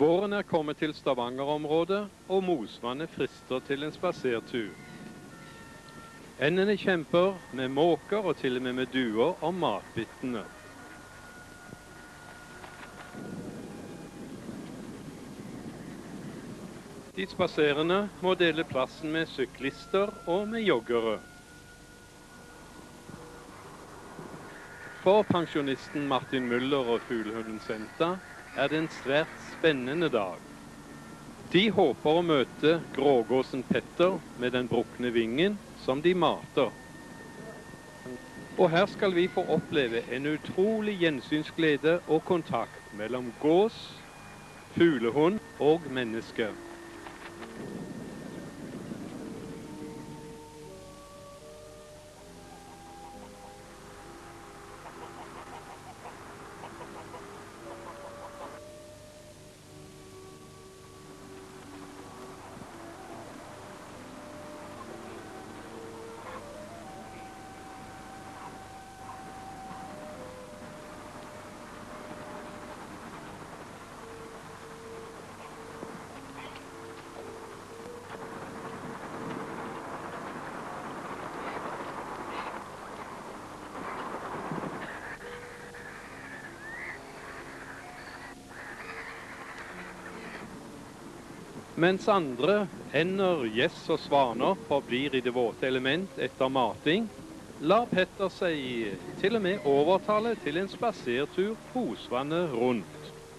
Våren er kommet til Stavanger-området, og Mosvannet frister til en spasertur. Endene kjemper med måker og til og med duer om matbyttene. De spaserende må dele plassen med syklister og med joggere. For pensjonisten Martin Müller og fuglehunden Senta er det en svært spennende dag. De håper å møte grågåsen Petter med den brukne vingen som de mater. Og her skal vi få oppleve en utrolig gjensynsglede og kontakt mellom gås, fuglehund og menneske. Mens andre ender, gjess og svaner forblir i det våte element etter mating, lar Petter seg til og med overtale til en spasertur Mosvannet rundt.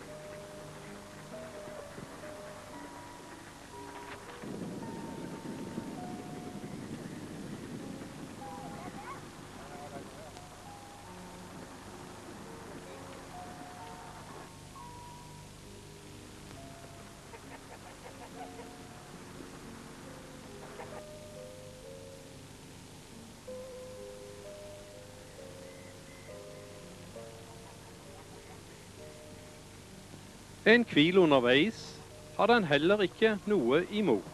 En hvil underveis hadde han heller ikke noe imot.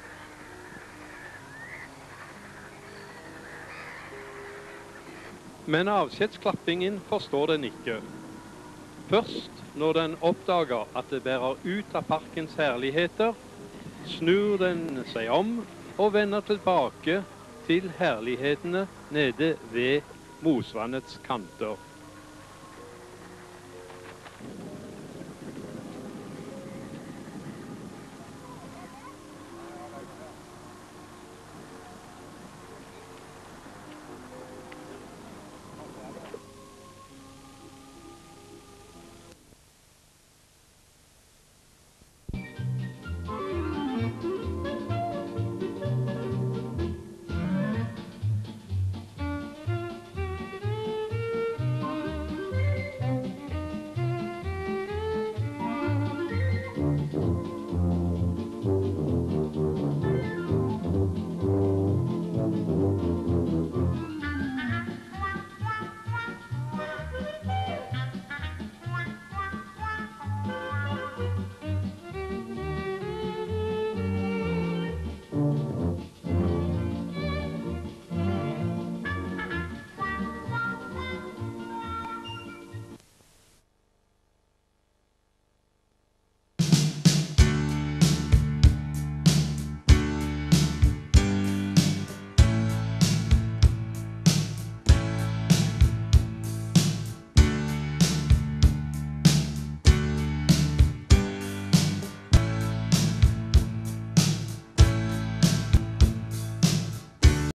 Men avskjedsklappingen forstår den ikke. Først når den oppdager at det bærer ut av parkens herligheter, snur den seg om og vender tilbake til herlighetene nede ved Mosvannets kanter.